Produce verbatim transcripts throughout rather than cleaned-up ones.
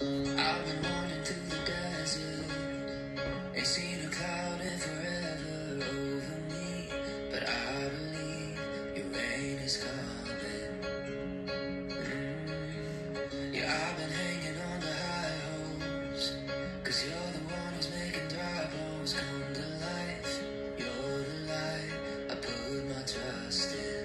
I've been wandering through the desert, ain't seen a cloud in forever over me, but I believe your rain is coming. Mm. Yeah, I've been hanging on to high hopes, cause you're the one who's making dry bones come to life. You're the light I put my trust in.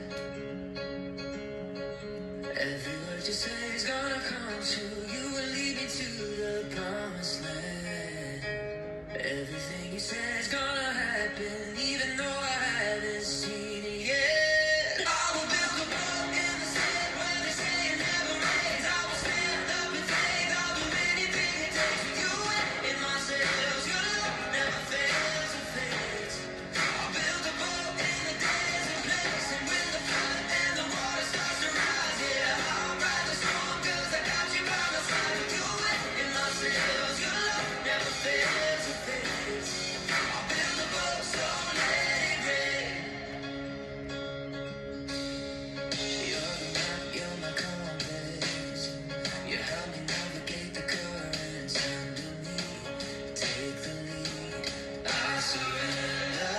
Every word you say is gonna come true. You will lead me to the promised land. Everything you say is gonna happen, even though I haven't seen it yet. I will build a boat in the sand where they say it never rains. I will stand up in faith. I'll do anything it takes with you in my sails. Your love never fails or fades. I'll build a boat in a desert place, and when the flood and the water starts to rise, yeah, I'll ride the storm, cause I got you by my side. With you in my sails, your love never fails or fades. I'll build a boat, so let it rain. You're the map, you're my compass. You help me navigate the currents underneath. Take the lead, I surrender.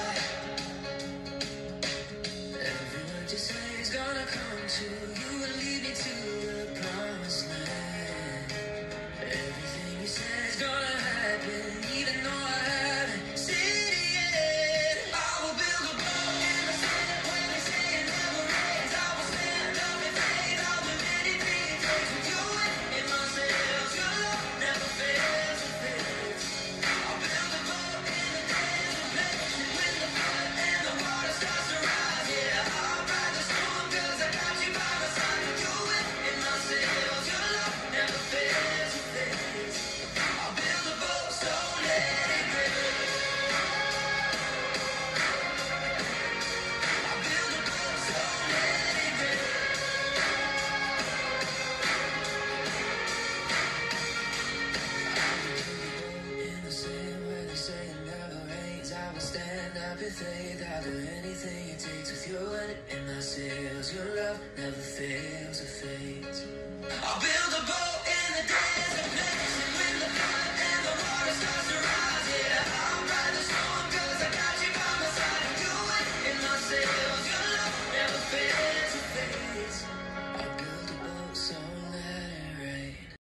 Every word you say is gonna come true. You will lead me to the promised land. Everything you say is gonna happen, even though I haven't seen it yet. I will build a boat in the sand where they say it never rains. I will stand up in faith. I'll do anything it takes with you in my sails. Your love never fails or fades. I'll build a boat in a desert place, and when the flood and the water starts to rise, yeah, I'll ride the storm, cause I got you by my side. With you in my sails, your love never fails or fades. I'll build a boat, so let it rain. I'll build a boat, so let it rain. In the sand where they say it never rains, I will stand up in faith. I'll do anything it takes with you in my sails. Your love never fails or fades. I'll build a boat